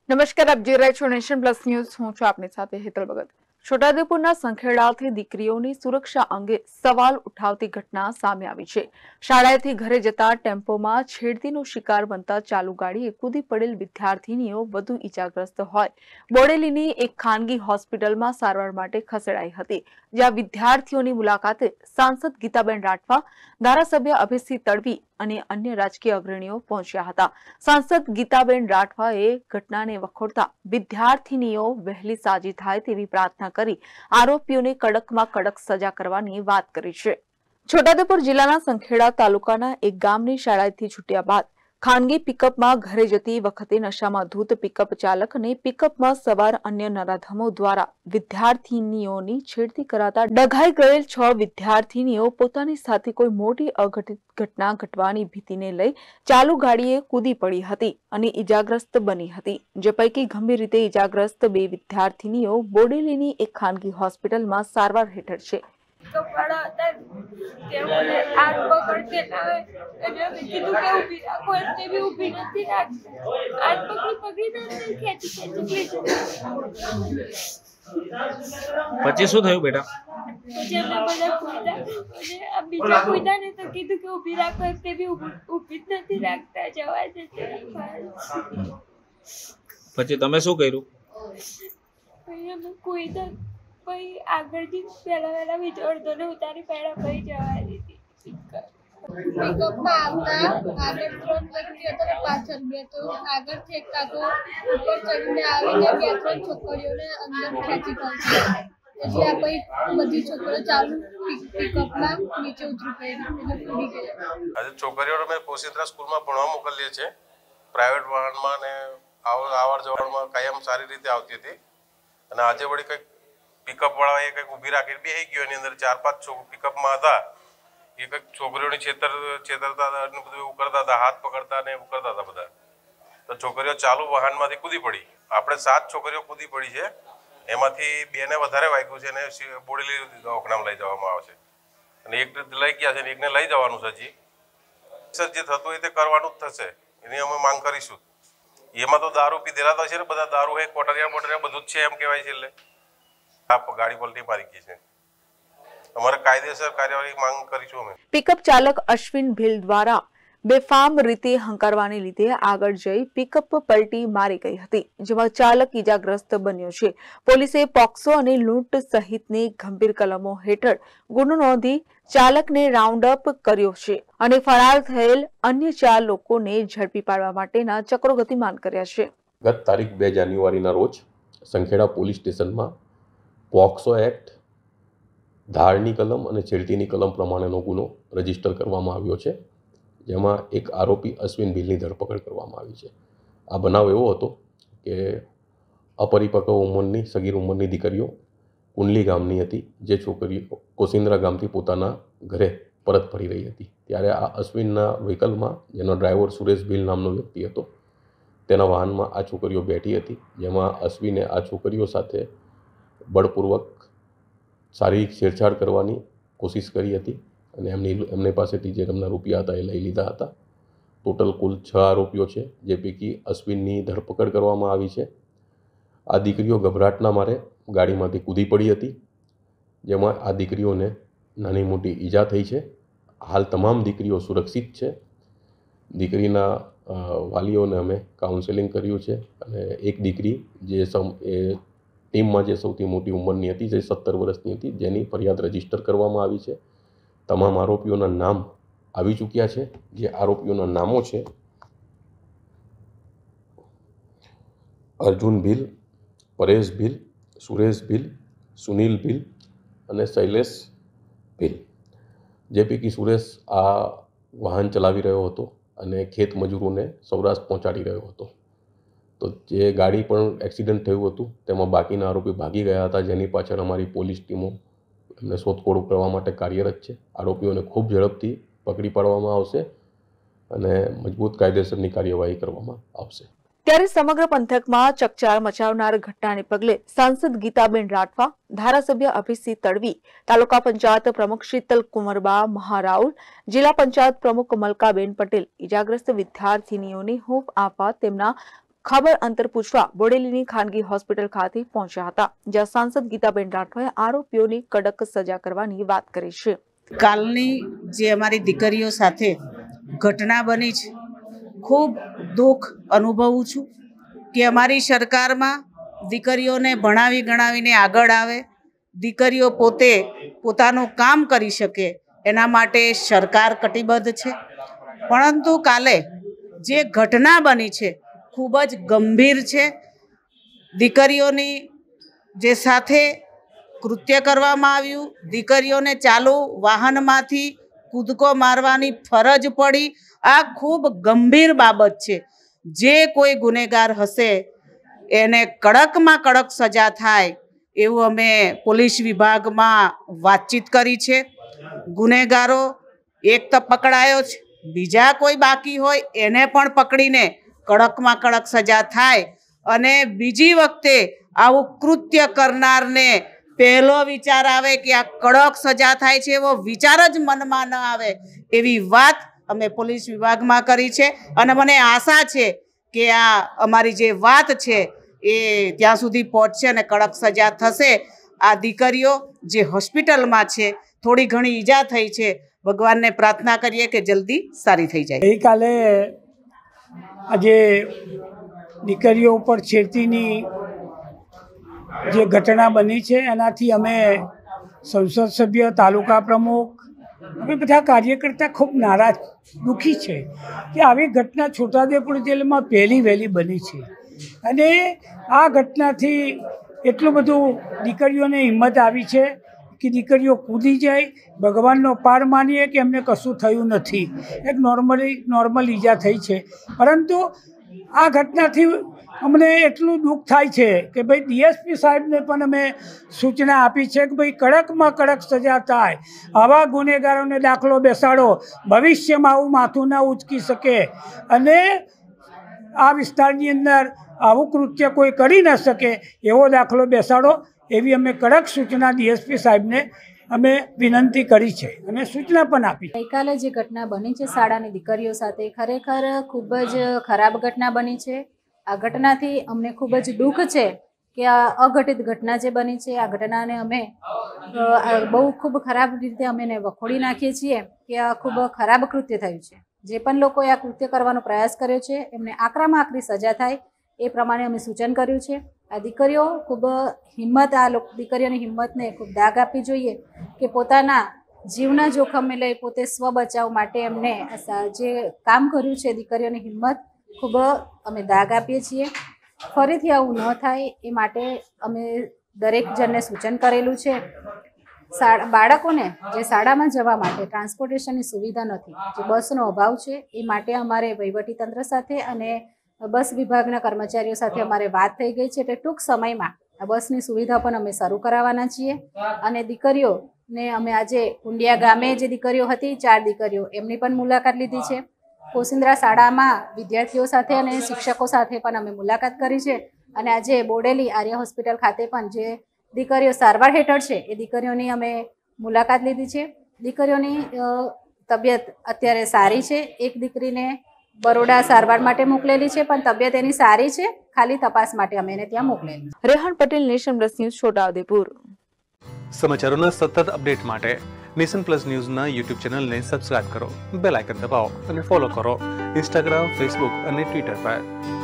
નમસ્કાર, આપ જોઈ રહ્યા છો નેશન પ્લસ ન્યૂઝ। હું છું આપની સાથે હેતલ ભગત। છોટાઉદેપુરના સંખેડાથી દીકરીઓની સુરક્ષા અંગે સવાલ ઉઠાવતી ઘટના સામે આવી છે। શાળાએથી ઘરે જતા ટેમ્પોમાં છેડતીનો શિકાર બનતા ચાલુ ગાડીએ કૂદી પડેલ વિદ્યાર્થીનીઓ વધુ ઈજાગ્રસ્ત હોય બોડેલીની એક ખાનગી હોસ્પિટલમાં સારવાર માટે ખસેડાઈ હતી, જ્યાં વિદ્યાર્થીઓની મુલાકાતે સાંસદ ગીતાબેન રાઠવા, ધારાસભ્ય અભયસિંહ તડવી અને અન્ય રાજકીય અગ્રણીઓ પહોંચ્યા હતા। સાંસદ ગીતાબેન રાઠવાએ ઘટનાને વખોડતા વિદ્યાર્થીનીઓ વહેલી સાજી થાય તેવી પ્રાર્થના કરી આરોપીઓને કડકમાં કડક સજા કરવાની વાત કરી છે। છોટાઉદેપુર જિલ્લાના સંખેડા તાલુકાના એક ગામની શાળાએથી છૂટ્યા બાદ ખાનગી પિકઅપમાં ઘરે જતી વખતે નશામાં ધૂત પિકઅપ ચાલક અને પિકઅપમાં સવાર અન્ય નરાધમો દ્વારા વિદ્યાર્થીનીઓની છેડતી કરાતા ડઘાઈ ગયેલ 6 વિદ્યાર્થીનીઓ પોતાની સાથે કોઈ મોટી અઘટિત ઘટના ઘટવાની ભીતિને લઈ ચાલુ ગાડીએ કૂદી પડી હતી અને ઈજાગ્રસ્ત બની હતી, જે પૈકી ગંભીર રીતે ઈજાગ્રસ્ત 2 વિદ્યાર્થીનીઓ બોડેલીની એક ખાનગી હોસ્પિટલમાં સારવાર હેઠળ છે। કપડા હતા તે મને હાથ પકડતે ના અને મેં કીધું કે ઊભી રાખો એટલે બી ઊભી નથી રાખતી। હાથ પકડી ખેંચી પછી શું થયું બેટા? પછી અમે બધા કૂદ્યા અને આ બીજા કૂદ્યા ને તો કીધું કે ઊભી રાખો એટલે બી ઊભી જ નથી રાખતા, જવા દે। પછી તમે શું કર્યું? પછી અમે કૂદ્યા, પછી આગળથી પહેલા વિચારતો ને ઉતારી પહેલા પછી જવા દીધી। પિકઅપમાં આવતા આગળ 3 વ્યક્તિ હતા ને પાછળ 2, તો આગળથી એક કાકો ઉપર ચડીને આવીને 2-3 છોકરીઓને અંદર ખેંચી કાઢી, એટલે આ પછી બધી છોકરીઓ ચાલુ પિકઅપમાં નીચે ઉતરી પડી એટલે કૂદી ગઈ। આજે છોકરીઓને મેં પોશિત્રા સ્કૂલમાં ભણવા મોકલીએ છીએ, પ્રાઇવેટ વાહનમાં ને આવર જવરમાં કાયમ સારી રીતે આવતી હતી, અને આજે વળી કંઈક પિકઅપ વાળાએ કંઈક ઊભી રાખીને બેસી ગયો, એની અંદર 4-5 છોકરા પિકઅપમાં હતા, એ કંઈક છોકરીઓની છેતરતા બધું એવું કરતા હતા, હાથ પકડતા ને એવું કરતા હતા બધા, તો છોકરીઓ ચાલુ વાહનમાંથી કૂદી પડી। આપણે 7 છોકરીઓ કૂદી પડી છે, એમાંથી 2ને વધારે વાગ્યું છે અને બોડેલી દવાખાનામાં લઈ જવામાં આવશે, અને એક લઈ ગયા છે ને એકને લઈ જવાનું છે। હજી સર જે થતું હોય તે કરવાનું જ થશે, એની અમે માંગ કરીશું। એમાં તો દારૂ પીધેલા તો છે ને, બધા દારૂ હે, કોટરિયા મોટરિયા બધું જ છે એમ કહેવાય છે, એટલે ગાડી પલટી મારી ગઈ છે, અમારે કાયદેસર કાર્યવાહી માંગ કરીશું અમે। પિકઅપ ચાલક અશ્વિન ભીલ દ્વારા બેફામ રીતે હંકારવાને લીધે આગળ જઈ પિકઅપ પલટી મારી ગઈ હતી, જેમાં ચાલક ઈજાગ્રસ્ત બન્યો છે। પોલીસે પોક્સો અને લૂંટ સહિતની ગંભીર કલમો હેઠળ ગુનો નોંધી ચાલકને રાઉન્ડ અપ કર્યો છે અને ફરાર થયેલ અન્ય 4 લોકોને ઝડપી પાડવા માટેના ચક્રો ગતિમાન કર્યા છે। ગત તારીખ 2 જાન્યુઆરીના રોજ સંખેડા પોલીસ સ્ટેશનમાં પોક્સો એક્ટ, ધારની કલમ અને છેડતીની કલમ પ્રમાણેનો ગુનો રજીસ્ટર કરવામાં આવ્યો છે, જેમાં એક આરોપી અશ્વિન ભીલની ધરપકડ કરવામાં આવી છે। આ બનાવ એવો હતો કે અપરિપક્વ ઉંમરની સગીર ઉંમરની દીકરીઓ કુંડલી ગામની હતી, જે છોકરીઓ કોસિન્દ્રા ગામથી પોતાના ઘરે પરત ફરી રહી હતી, ત્યારે આ અશ્વિનના વ્હીકલમાં, જેનો ડ્રાઈવર સુરેશ ભીલ નામનો વ્યક્તિ હતો, તેના વાહનમાં આ છોકરીઓ બેઠી હતી, જેમાં અશ્વિને આ છોકરીઓ સાથે બળપૂર્વક શારીરિક છેડછાડ કરવાની કોશિશ કરી હતી અને એમની પાસેથી જે એમના રૂપિયા હતા એ લઈ લીધા હતા। ટોટલ કુલ 6 આરોપીઓ છે, જે પૈકી અશ્વિનની ધરપકડ કરવામાં આવી છે। આ દીકરીઓ ગભરાટના મારે ગાડીમાંથી કૂદી પડી હતી, જેમાં આ દીકરીઓને નાની મોટી ઈજા થઈ છે। હાલ તમામ દીકરીઓ સુરક્ષિત છે। દીકરીના વાલીઓને અમે કાઉન્સેલિંગ કર્યું છે, અને એક દીકરી જે ટીમમાં જે સૌથી મોટી ઉંમરની હતી, જે 17 વર્ષની હતી, જેની ફરિયાદ રજીસ્ટર કરવામાં આવી છે। તમામ આરોપીઓના નામ આવી ચૂક્યા છે, જે આરોપીઓના નામો છે અર્જુન ભીલ, પરેશ ભીલ, સુરેશ ભીલ, સુનિલ ભીલ અને શૈલેષ ભીલ, જે પૈકી સુરેશ આ વાહન ચલાવી રહ્યો હતો અને ખેત મજૂરોને સૌરાષ્ટ્ર પહોંચાડી રહ્યો હતો। તો જે ગાડી પણ એક્સિડન્ટ થયું હતું તેમાં બાકીના આરોપી ભાગી ગયા હતા, જેની પાછળ અમારી પોલીસ ટીમો એમને શોધખોળ કરવા માટે કાર્યરત છે। આરોપીઓને ખૂબ ઝડપથી પકડી પાડવામાં આવશે અને મજબૂત કાયદેસરની કાર્યવાહી કરવામાં આવશે। ત્યારે સમગ્ર પંથકમાં ચકચાર મચાવનાર ઘટનાને પગલે સાંસદ ગીતાબેન રાઠવા, ધારાસભ્ય અભયસિંહ તડવી, તાલુકા પંચાયત પ્રમુખ શીતલ કુંવરબા મહારાઉલ, જિલ્લા પંચાયત પ્રમુખ મલકાબેન પટેલ ઈજાગ્રસ્ત વિદ્યાર્થીનીઓને હૂંફ આપવા તેમના ખબર અંતર પૂછવા બોડેલીની ખાનગી હોસ્પિટલ ખાતે પહોંચ્યા હતા, જ્યાં સાંસદ ગીતાબેન રાઠવાએ આરોપીઓની કડક સજા કરવાની વાત કરી છે. કાલની જે અમારી દીકરીઓ સાથે ઘટના બની છે, ખૂબ દુઃખ અનુભવું છું કે અમારી સરકારમાં દીકરીઓને ભણાવી ગણાવીને આગળ આવે, દીકરીઓ પોતે પોતાનું કામ કરી શકે એના માટે સરકાર કટિબદ્ધ છે. પરંતુ કાલે જે ઘટના બની છે ખૂબ જ ગંભીર છે. દીકરીઓની જે સાથે કૃત્ય કરવામાં આવ્યું, દીકરીઓને ચાલુ વાહનમાંથી કૂદકો મારવાની ફરજ પડી, આ ખૂબ ગંભીર બાબત છે. જે કોઈ ગુનેગાર હશે એને કડકમાં કડક સજા થાય એવું અમે પોલીસ વિભાગમાં વાતચીત કરી છે. ગુનેગારો એક તો પકડાયો છે, બીજા કોઈ બાકી હોય એને પણ પકડીને કડકમાં કડક સજા થાય અને બીજી વખતે આવું કૃત્ય કરનારને પહેલો વિચાર આવે કે આ કડક સજા થાય છે એવો વિચાર જ મનમાં ન આવે, એવી વાત અમે પોલીસ વિભાગમાં કરી છે. અને મને આશા છે કે આ અમારી જે વાત છે એ ત્યાં સુધી પહોંચશે અને કડક સજા થશે. આ દીકરીઓ જે હોસ્પિટલમાં છે, થોડી ઘણી ઈજા થઈ છે, ભગવાનને પ્રાર્થના કરીએ કે જલ્દી સારી થઈ જાય. ગઈકાલે આજે દીકરીઓ ઉપર છેડતીની જે ઘટના બની છે એનાથી અમે સંસદ સભ્ય, તાલુકા પ્રમુખ, અમે બધા કાર્યકર્તા ખૂબ નારાજ, દુઃખી છે કે આવી ઘટના છોટાઉદેપુર જિલ્લામાં પહેલી વહેલી બની છે. અને આ ઘટનાથી એટલું બધું દીકરીઓને હિંમત આવી છે કે દીકરીઓ કૂદી જાય, ભગવાનનો પાર માનીએ કે એમને કશું થયું નથી, એક નોર્મલ ઈજા થઈ છે. પરંતુ આ ઘટનાથી અમને એટલું દુઃખ થાય છે કે ભાઈ ડીએસપી સાહેબને પણ અમે સૂચના આપી છે કે ભાઈ કડકમાં કડક સજા થાય, આવા ગુનેગારોને દાખલો બેસાડો, ભવિષ્યમાં આવું માથું ના ઉચકી શકે અને આ વિસ્તારની અંદર આવું કૃત્ય કોઈ કરી ન શકે એવો દાખલો બેસાડો, એવી અમે કડક સૂચના ડીએસપી સાહેબને અમે વિનંતી કરી છે અને સૂચના પણ આપી. ગઈકાલે જે ઘટના બની છે શાળાની દીકરીઓ સાથે, ખરેખર ખૂબ જ ખરાબ ઘટના બની છે. આ ઘટનાથી અમને ખૂબ જ દુઃખ છે કે આ અઘટિત ઘટના જે બની છે, આ ઘટનાને અમે બહુ ખૂબ ખરાબ રીતે અમે એને વખોડી નાખીએ છીએ કે આ ખૂબ ખરાબ કૃત્ય થયું છે. જે પણ લોકોએ આ કૃત્ય કરવાનો પ્રયાસ કર્યો છે એમને આકરામાં આકરી સજા થાય એ પ્રમાણે અમે સૂચન કર્યું છે. આ દીકરીઓ ખૂબ હિંમત, દીકરીઓની હિંમતને ખૂબ દાગ આપવી જોઈએ કે પોતાના જીવના જોખમે લઈ પોતે સ્વ બચાવ માટે એમને જે કામ કર્યું છે, દીકરીઓની હિંમત ખૂબ અમે દાગ આપીએ છીએ. ફરીથી આવું ન થાય એ માટે અમે દરેક જણને સૂચન કરેલું છે. બાળકોને જે શાળામાં જવા માટે ટ્રાન્સપોર્ટેશનની સુવિધા નથી, જે બસનો અભાવ છે, એ માટે અમારે વહીવટીતંત્ર સાથે અને બસ વિભાગના કર્મચારીઓ સાથે અમારે વાત થઈ ગઈ છે. એટલે ટૂંક સમયમાં આ બસની સુવિધા પણ અમે શરૂ કરાવવાના છીએ. અને દીકરીઓને અમે આજે કુંડિયા ગામે જે દીકરીઓ હતી, 4 દીકરીઓ, એમની પણ મુલાકાત લીધી છે. પોશિંદ્રા શાળામાં વિદ્યાર્થીઓ સાથે અને શિક્ષકો સાથે પણ અમે મુલાકાત કરી છે. અને આજે બોડેલી આર્ય હોસ્પિટલ ખાતે પણ જે દીકરીઓ સારવાર હેઠળ છે એ દીકરીઓની અમે મુલાકાત લીધી છે. દીકરીઓની તબિયત અત્યારે સારી છે. એક દીકરીને બરોડા સારવાર માટે મોકલેલી છે, પણ તબિયત એની સારી છે, ખાલી તપાસ માટે અમે એને ત્યાં મોકલેલી. Rehan Patel, nation plus news, Chhotaudepur. સમાચારોના સતત અપડેટ માટે નેશન પ્લસ ન્યૂઝના યુટ્યુબ ચેનલને સબસ્ક્રાઇબ કરો, બેલ આઇકન દબાવો અને ફોલો કરો ઇન્સ્ટાગ્રામ, ફેસબુક અને ટ્વિટર પર.